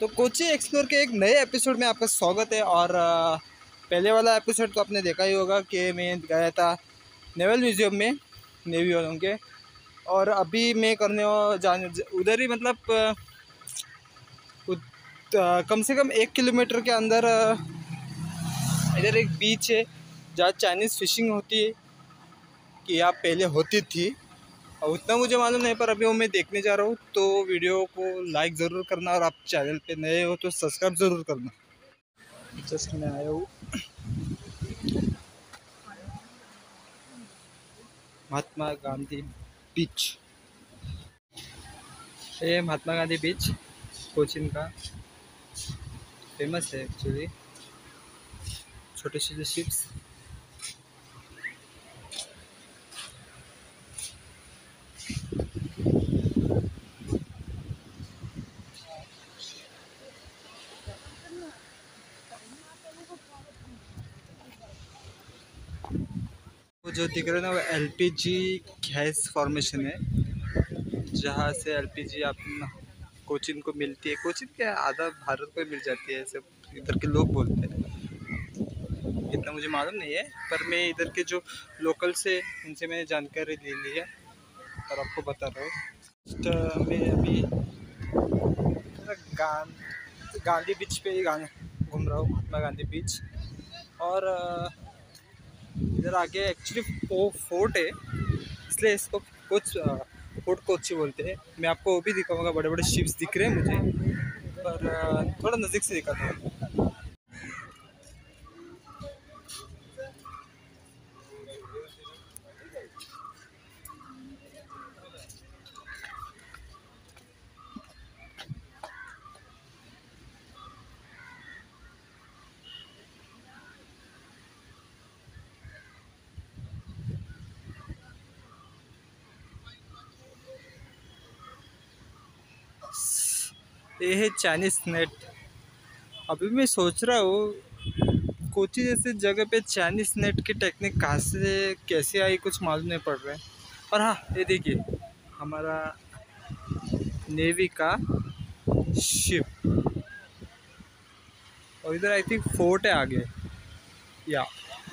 तो कोची एक्सप्लोर के एक नए एपिसोड में आपका स्वागत है। और पहले वाला एपिसोड तो आपने देखा ही होगा कि मैं गया था नेवल म्यूज़ियम में नेवी वालों के। और अभी मैं करने जाने उधर ही मतलब कम से कम 1 किलोमीटर के अंदर इधर एक बीच है जहाँ चाइनीज़ फिशिंग होती है, कि यहाँ पहले होती थी और उतना मुझे मालूम नहीं, पर अभी वो मैं देखने जा रहा हूँ। तो वीडियो को लाइक ज़रूर करना और आप चैनल पे नए हो तो सब्सक्राइब ज़रूर करना। जस्ट मैं आया हूँ महात्मा गांधी बीच। ये महात्मा गांधी बीच कोचिन का फेमस है एक्चुअली। छोटे छोटे शिप्स, वो जो दिख रहा है ना वो एलपीजी गैस फॉर्मेशन है, जहाँ से एलपीजी आप कोचिन को मिलती है। कोचिन के आधा भारत को मिल जाती है, ऐसे इधर के लोग बोलते हैं। इतना मुझे मालूम नहीं है, पर मैं इधर के जो लोकल से उनसे मैंने जानकारी ले ली है और आपको बता रहा हूँ। मैं अभी गांधी बीच पे ही घूम रहा हूँ, महात्मा गांधी बीच। और इधर आगे एक्चुअली फोर्ट है, इसलिए इसको कुछ फोर्ट कोची बोलते हैं। मैं आपको वो भी दिखाऊंगा, बड़े बड़े शिप्स दिख रहे हैं मुझे, पर थोड़ा नज़दीक से दिखाता हूँ। ये है चाइनीज नेट। अभी मैं सोच रहा हूँ कोची जैसे जगह पे चाइनीज नेट की टेक्निक कहाँ से कैसे आई, कुछ मालूम नहीं पड़ रहा है। और हाँ, ये देखिए हमारा नेवी का शिप, और इधर आई थिंक फोर्ट है आगे या।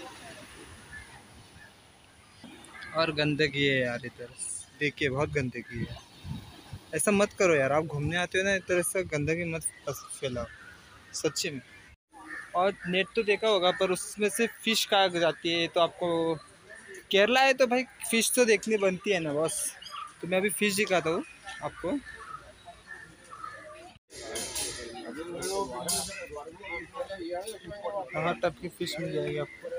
और गंदगी है यार इधर, देखिए बहुत गंदगी है। ऐसा मत करो यार, आप घूमने आते हो ना, इस तरह से गंदगी मत फैलाओ सच्ची में। और नेट तो देखा होगा, पर उसमें से फिश कहाँ जाती है, तो आपको केरला है तो भाई फिश तो देखनी बनती है ना बॉस। तो मैं अभी फिश दिखाता हूँ आपको। हर टाइप की फिश मिल जाएगी आपको।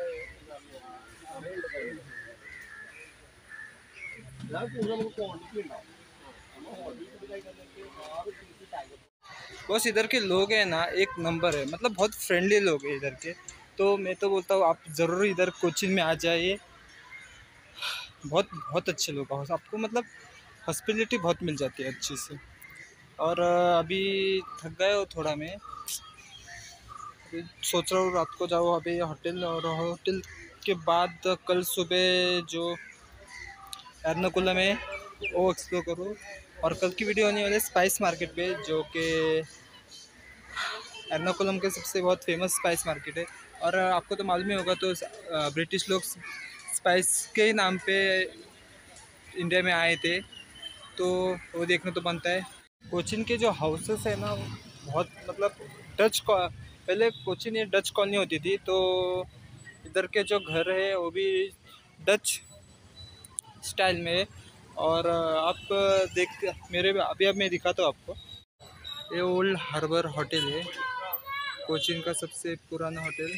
बस इधर के लोग हैं ना, एक नंबर है, मतलब बहुत फ्रेंडली लोग हैं इधर के। तो मैं तो बोलता हूँ आप ज़रूर इधर कोचिन में आ जाइए। बहुत बहुत अच्छे लोग हैं आपको, मतलब हॉस्पिटलिटी बहुत मिल जाती है अच्छी से। और अभी थक गए हो थोड़ा, मैं अभी सोच रहा हूँ रात को जाओ अभी होटल, और होटल के बाद कल सुबह जो एर्नाकुलम है वो एक्सप्लोर करो। और कल की वीडियो होने वाली है स्पाइस मार्केट पे, जो कि एर्नाकुलम के सबसे बहुत फेमस स्पाइस मार्केट है। और आपको तो मालूम ही होगा, तो ब्रिटिश लोग स्पाइस के नाम पे इंडिया में आए थे, तो वो देखना तो बनता है। कोचिन के जो हाउसेस है ना, बहुत मतलब पहले कोचिन ये डच कॉलोनी होती थी, तो इधर के जो घर है वो भी डच स्टाइल में है। और आप देख मेरे अभी अब मैं दिखाता हूँ आपको। ये ओल्ड हार्बर होटल है, कोचिन का सबसे पुराना होटल।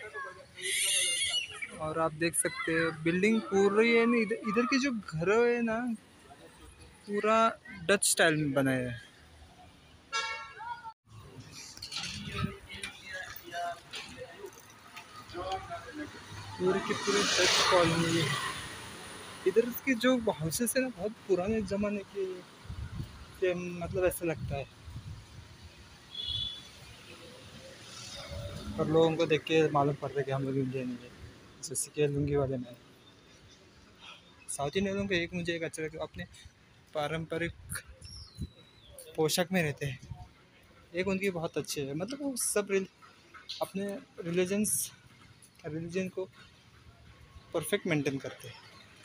और आप देख सकते हैं बिल्डिंग पूरी है ना, इधर के जो घर है ना पूरा डच स्टाइल में बनाया है। पूरे के पूरे डच कॉलोनी है। इधर के जो हाउसेस है ना बहुत पुराने ज़माने के, मतलब ऐसा लगता है। और लोगों को देख के मालूम पड़ता है कि हम लोग इंडियन है, जैसे कि लुंगी वाले में। साउथ इंडियन लोगों को एक मुझे एक अच्छा लगता है, अपने पारंपरिक पोशाक में रहते हैं। एक उनकी बहुत अच्छी है, मतलब वो सब अपने रिलीजन को परफेक्ट मेंटेन करते हैं।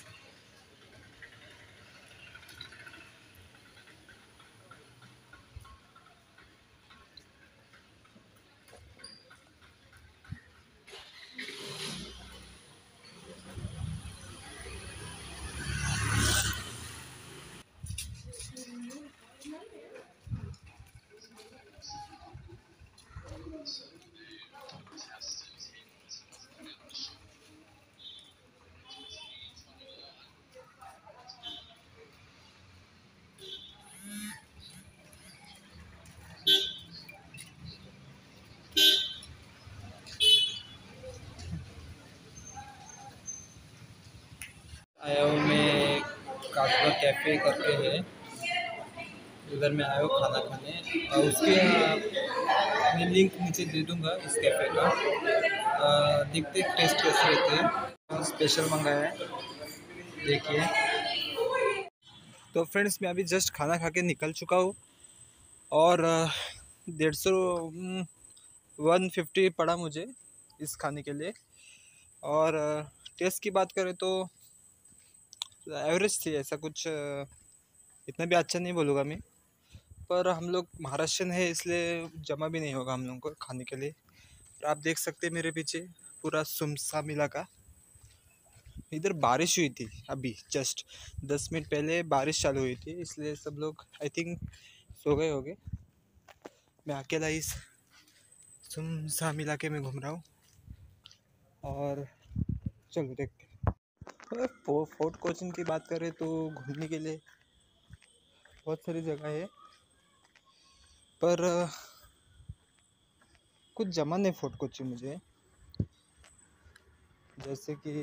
आया हूँ मैं काकड़ा कैफ़े करके है, उधर मैं आया हूँ खाना खाने, और उसके मैं लिंक नीचे दे दूँगा इस कैफ़े का। देखते टेस्ट कैसे रहते हैं। स्पेशल मंगाया है, देखिए। तो फ्रेंड्स, मैं अभी जस्ट खाना खा के निकल चुका हूँ, और 150 150 पड़ा मुझे इस खाने के लिए। और टेस्ट की बात करें तो एवरेज थी, ऐसा कुछ इतना भी अच्छा नहीं बोलूँगा मैं। पर हम लोग महाराष्ट्रियन है, इसलिए जमा भी नहीं होगा हम लोगों को खाने के लिए। और आप देख सकते हैं मेरे पीछे पूरा सुमसाम इलाका। इधर बारिश हुई थी अभी जस्ट 10 मिनट पहले, बारिश चालू हुई थी, इसलिए सब लोग आई थिंक सो गए होंगे। मैं अकेला इस सुमसाम इलाके में घूम रहा हूँ, और चलो देखते हैं। फोर्ट कोचिन की बात करें तो घूमने के लिए बहुत सारी जगह है, पर कुछ जमा नहीं फोर्ट कोचिन मुझे। जैसे कि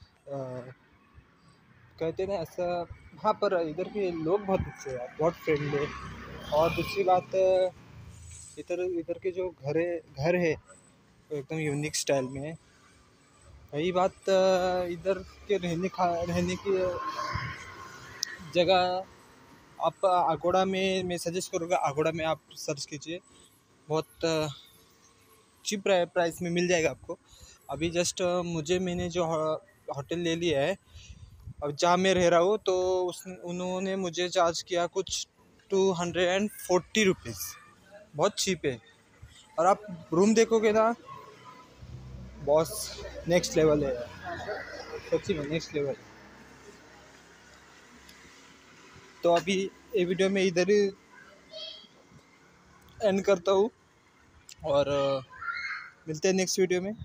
कहते ना ऐसा। हाँ, पर इधर के लोग बहुत अच्छे हैं, बहुत फ्रेंडली। और दूसरी बात, इधर इधर के जो घर है वो एकदम यूनिक स्टाइल में है। रही बात इधर के रहने की जगह, आप अगोड़ा में मैं सजेस्ट करूँगा, अगोड़ा में आप सर्च कीजिए, बहुत चीप प्राइस में मिल जाएगा आपको। अभी जस्ट मैंने जो होटल ले लिया है, अब जहाँ मैं रह रहा हूँ, तो उन्होंने मुझे चार्ज किया कुछ 240 रुपीज़। बहुत चीप है। और आप रूम देखोगे ना, बॉस, नेक्स्ट लेवल है, सच्ची में नेक्स्ट लेवल। तो अभी ये वीडियो में इधर ही एंड करता हूँ, और मिलते हैं नेक्स्ट वीडियो में।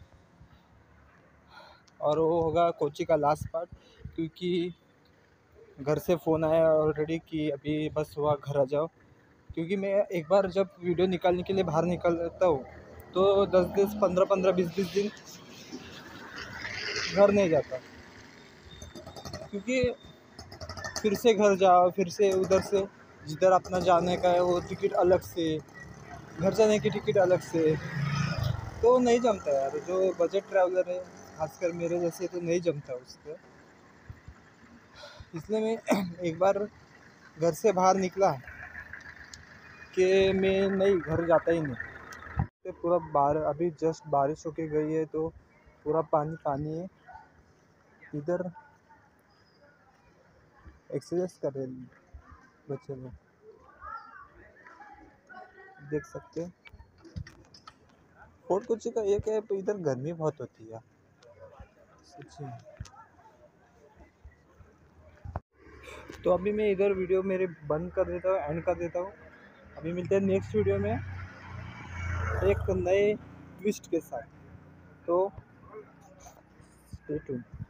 और वो होगा कोची का लास्ट पार्ट, क्योंकि घर से फ़ोन आया ऑलरेडी कि अभी बस हुआ, घर आ जाओ। क्योंकि मैं एक बार जब वीडियो निकालने के लिए बाहर निकलता हूँ, तो 10 15 15 20 दिन घर नहीं जाता, क्योंकि फिर से घर जाओ, फिर से उधर से जिधर अपना जाने का है वो टिकट अलग से, घर जाने की टिकट अलग से, तो नहीं जमता यार। जो बजट ट्रैवलर है, खासकर मेरे जैसे, तो नहीं जमता उसको। इसलिए मैं एक बार घर से बाहर निकला कि मैं नहीं, घर जाता ही नहीं। तो पूरा अभी जस्ट बारिश होके गई है, तो पूरा पानी पानी है इधर। एक्सरसाइज कर रहे हैं बच्चे लोग, देख सकते हैं। फोर्ट कोची का एक है, तो इधर गर्मी बहुत होती है सच्ची में। तो अभी मैं इधर वीडियो मेरे बंद कर देता हूँ, एंड कर देता हूँ। अभी मिलते हैं नेक्स्ट वीडियो में एक नए ट्विस्ट के साथ। तो स्टे ट्यून्ड।